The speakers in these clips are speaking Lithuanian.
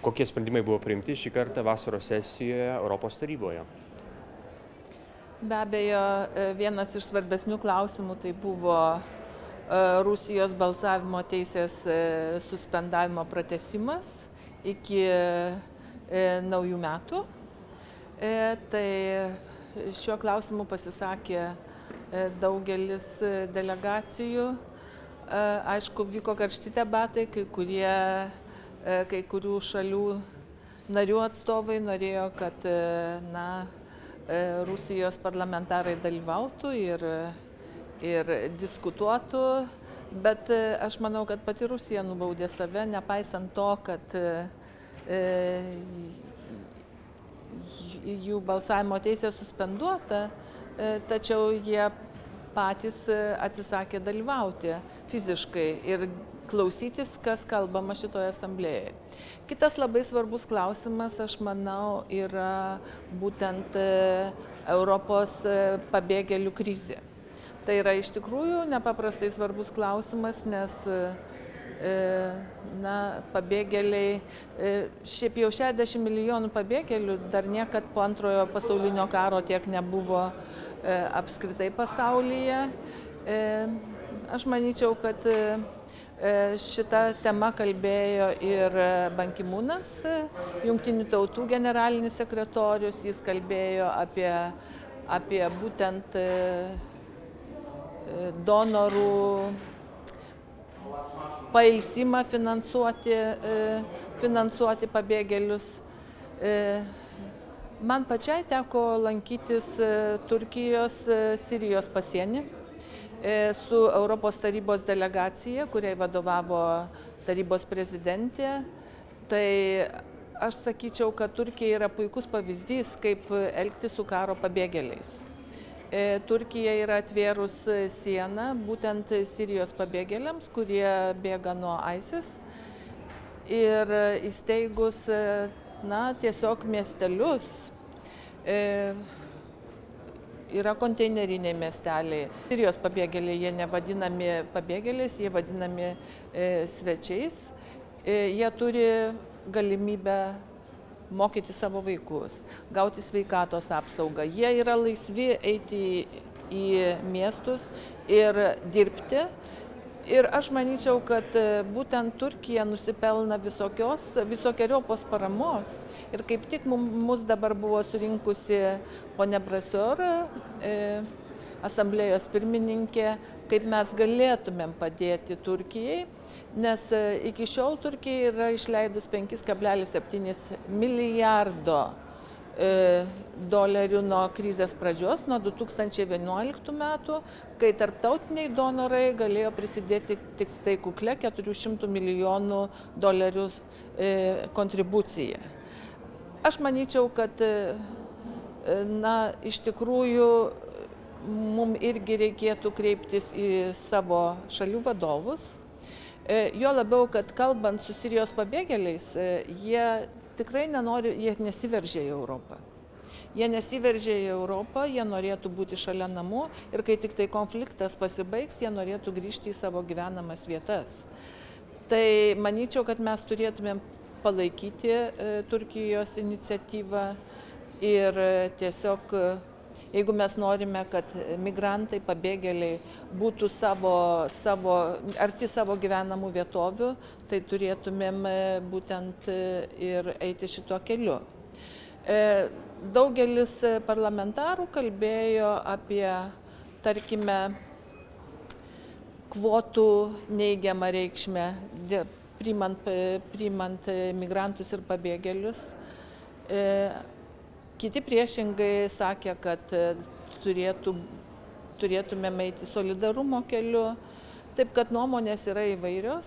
Kokie sprendimai buvo priimti šį kartą vasaros sesijoje Europos taryboje? Be abejo, vienas iš svarbesnių klausimų tai buvo Rusijos balsavimo teisės suspendavimo pratęsimas iki naujų metų. Tai šiuo klausimu pasisakė daugelis delegacijų. Aišku, vyko karšti debatai, kai kurių šalių narių atstovai norėjo, kad Rusijos parlamentarai dalyvautų ir diskutuotų, bet aš manau, kad pati Rusija nubaudė save, nepaisant to, kad jų balsavimo teisė suspenduota, tačiau jie patys atsisakė dalyvauti fiziškai ir klausytis, kas kalbama šitoje asamblėje. Kitas labai svarbus klausimas, aš manau, yra būtent Europos pabėgėlių krizė. Tai yra iš tikrųjų nepaprastai svarbus klausimas, nes pabėgėliai, šiaip jau 60 milijonų pabėgėlių dar niekad po antrojo pasaulinio karo tiek nebuvo apskritai pasaulyje. Aš manyčiau, kad šita tema kalbėjo ir Ban Ki-moonas, Jungtinių tautų generalinis sekretorius, jis kalbėjo apie būtent donorų pailsimą finansuoti pabėgėlius. Man pačiai teko lankytis Turkijos, Sirijos pasienį su Europos tarybos delegacija, kuriai vadovavo tarybos prezidentė. Tai aš sakyčiau, kad Turkija yra puikus pavyzdys, kaip elgtis su karo pabėgėliais. Turkija yra atvėrus sieną būtent Sirijos pabėgėliams, kurie bėga nuo ISIS, ir įsteigus tiesiog miestelius. Yra konteineriniai miesteliai. Sirijos pabėgėliai, jie nevadinami pabėgėliais, jie vadinami svečiais. Jie turi galimybę mokyti savo vaikus, gauti sveikatos apsaugą. Jie yra laisvi eiti į miestus ir dirbti. Ir aš manyčiau, kad būtent Turkija nusipelna visokiojopos paramos. Ir kaip tik mus dabar buvo surinkusi ponia Brasior, asamblėjos pirmininkė, kaip mes galėtumėm padėti Turkijai, nes iki šiol Turkija yra išleidus 5,7 milijardo dolerių nuo krizės pradžios, nuo 2011 metų, kai tarptautiniai donorai galėjo prisidėti tik tai kuklia 400 milijonų dolerių kontribucija. Aš manyčiau, kad iš tikrųjų mums irgi reikėtų kreiptis į savo šalių vadovus. Jo labiau, kad kalbant su Sirijos pabėgėliais, jie tikrai jie nesiveržia į Europą. Jie nesiveržia į Europą, jie norėtų būti šalia namų ir kai tik tai konfliktas pasibaigs, jie norėtų grįžti į savo gyvenamas vietas. Tai manyčiau, kad mes turėtumėm palaikyti Turkijos iniciatyvą ir tiesiog, jeigu mes norime, kad migrantai, pabėgėliai būtų arti savo gyvenamų vietovių, tai turėtumėm būtent ir eiti šituo keliu. Daugelis parlamentarų kalbėjo apie, tarkime, kvotų neigiamą reikšmę, priimant migrantus ir pabėgėlius. Kiti priešingai sakė, kad turėtumėm eiti solidarumo keliu. Taip, kad nuomonės yra įvairios.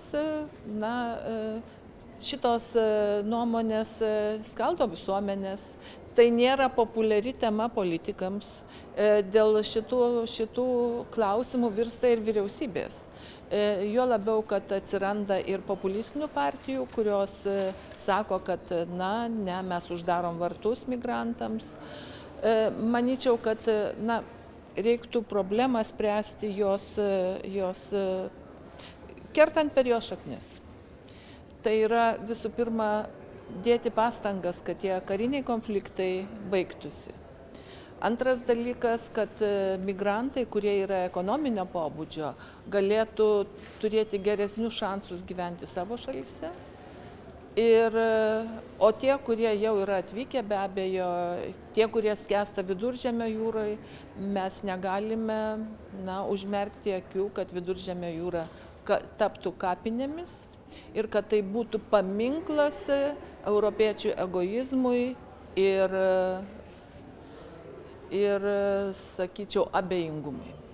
Šitos nuomonės skaldo visuomenės. Tai nėra populiari tema politikams. Dėl šitų klausimų virsta ir vyriausybės. Jo labiau, kad atsiranda ir populistinių partijų, kurios sako, kad mes uždarom vartus migrantams. Manyčiau, kad reiktų problemą spręsti jos kertant per jos šaknis. Tai yra visų pirma dėti pastangas, kad tie kariniai konfliktai baigtųsi. Antras dalykas, kad migrantai, kurie yra ekonominio pobūdžio, galėtų turėti geresnius šansus gyventi savo šalyse. O tie, kurie jau yra atvykę, be abejo, tie, kurie skęsta Viduržemio jūroje, mes negalime užmerkti akių, kad Viduržemio jūra taptų kapinėmis ir kad tai būtų paminklas europiečių egoizmui ir sakyčiau, abejingumui.